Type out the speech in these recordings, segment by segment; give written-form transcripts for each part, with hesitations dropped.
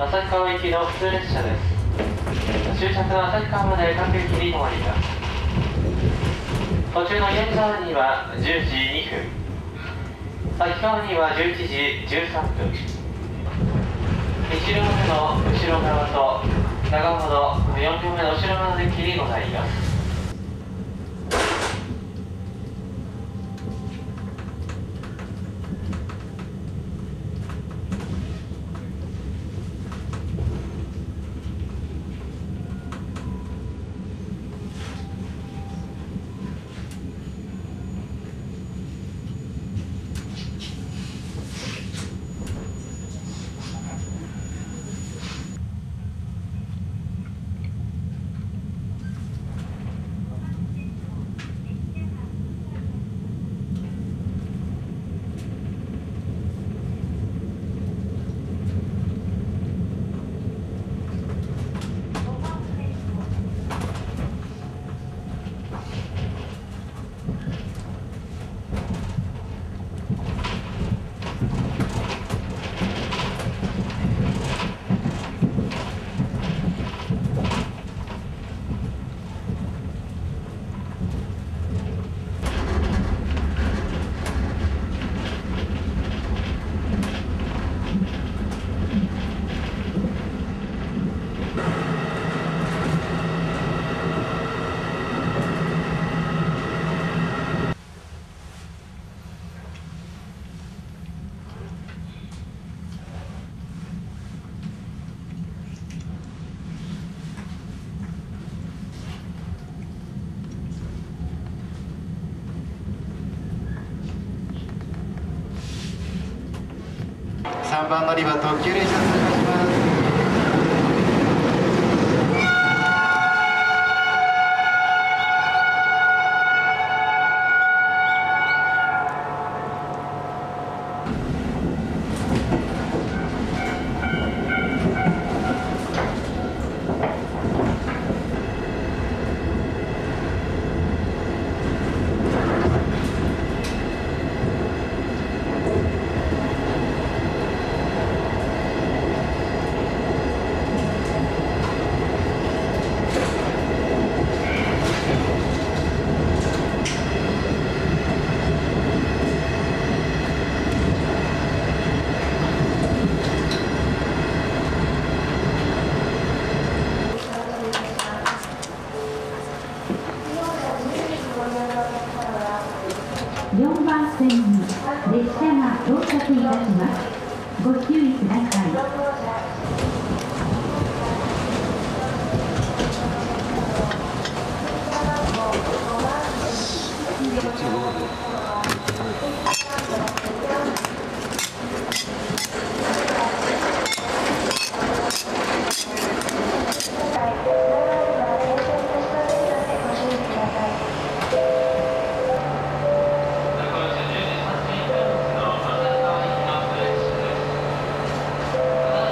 旭川行きの普通列車です。終着は旭川まで各駅に停まります。途中の岩見沢には10時2分、旭川には11時13分、1両目の後ろ側と長ほど4両目の後ろ側の駅にございます。 3番乗り場特急列車を通過します。 4番線に列車が到着いたします。ご注意ください。 ま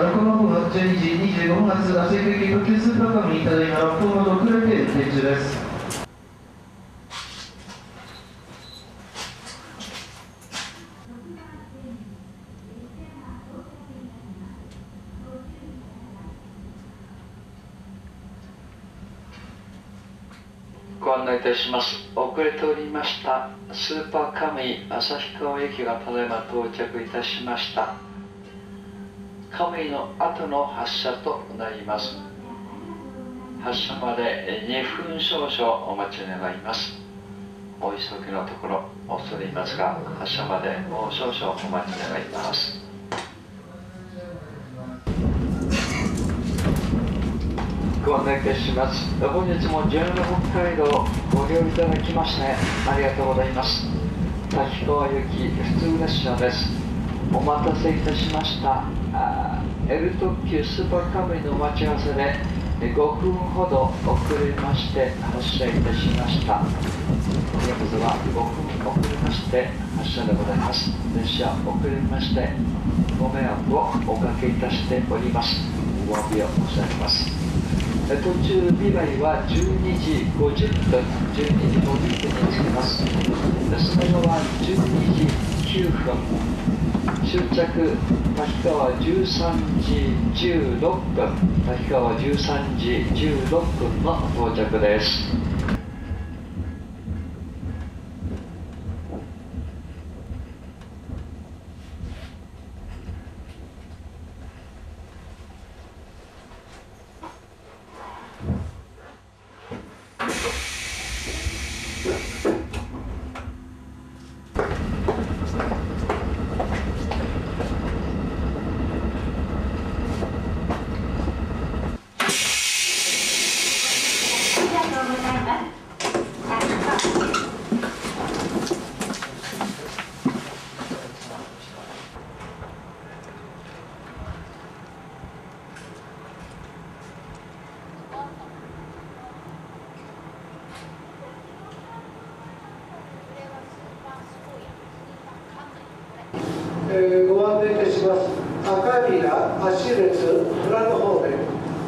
横浜号12時25分発芦屋行き特急スーパーカムにただいま6分ほど遅れて運転中です。 ご案内いたします。遅れておりましたスーパーカムイ旭川駅がただいま到着いたしました。カムイの後の発車となります。発車まで2分少々お待ち願います。お急ぎのところ恐れ入りますが、発車までもう少々お待ち願います。ご案内いたします。本日も JR 北海道ご利用いただきましてありがとうございます。滝川行き普通列車です。お待たせいたしました。L 特急スーパーカムイの待ち合わせで5分ほど遅れまして発車いたしました。本日は5分遅れまして発車でございます。列車遅れましてご迷惑をおかけいたしております。お詫びを申し上げます。途中美梅は12時50分、12時50分に着きます。その後は12時9分、終着滝川13時16分、滝川13時16分の到着です。 ご案内いたします。赤ビラ芦列富良野方面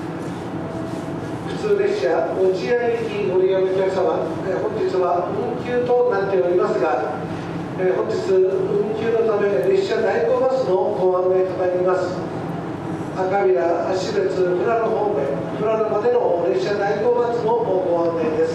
普通列車落合行きご利用のお客様、本日は運休となっておりますが、本日運休のため列車代行バスのご案内となります。赤ビラ芦列富良野方面富良野までの列車代行バスのご案内です。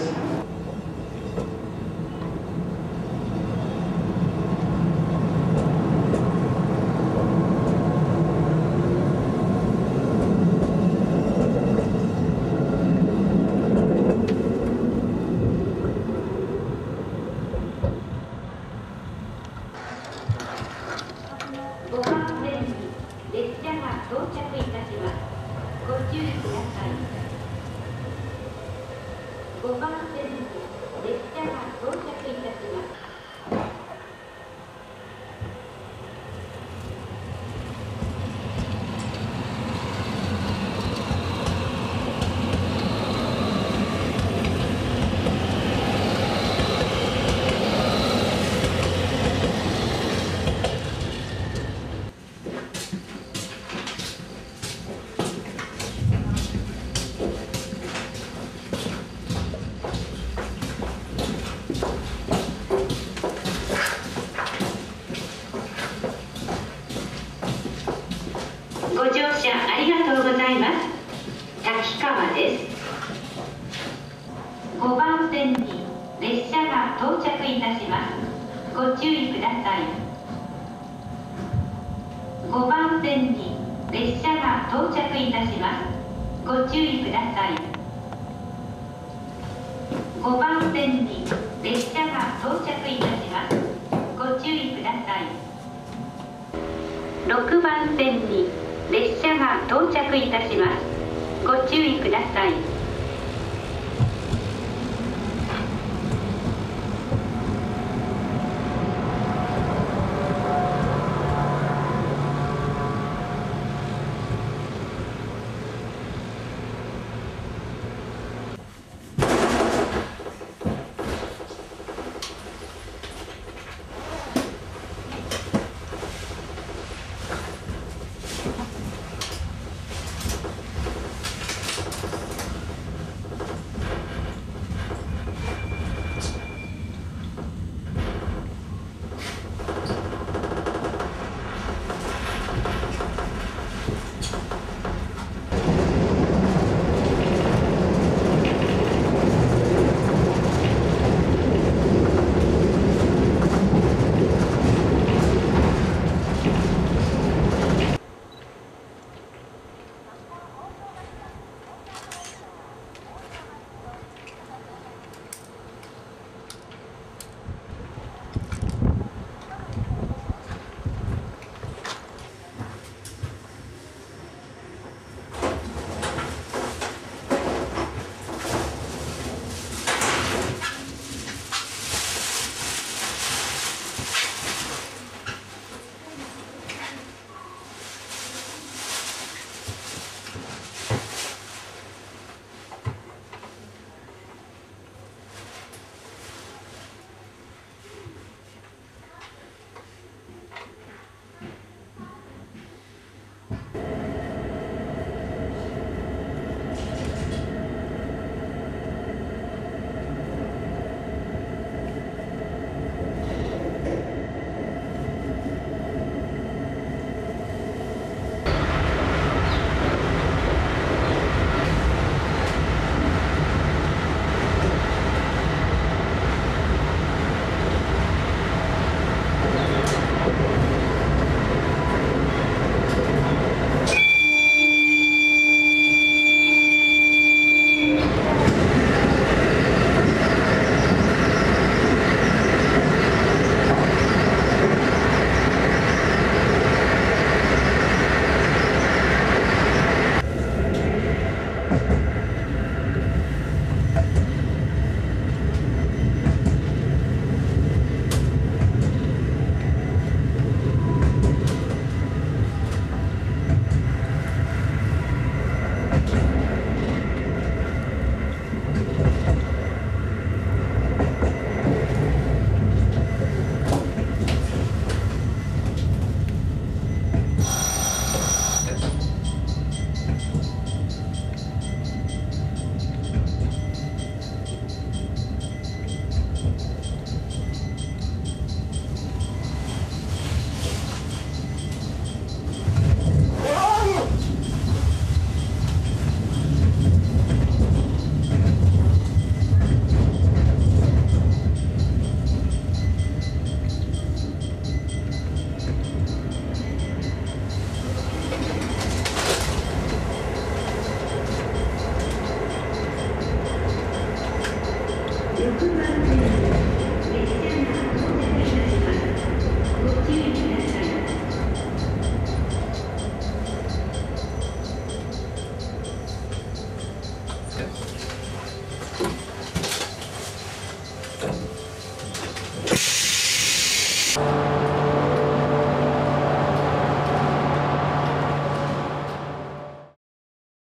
5番線に列車が到着いたします。ご注意ください。5番線に列車が到着いたします。ご乗車ありがとうございます。滝川です。5番線に列車が到着いたします。ご注意ください。5番線に列車が到着いたします。ご注意ください。5番線に列車が到着いたします。ご注意ください。6番線に列車が到着いたします。ご注意ください。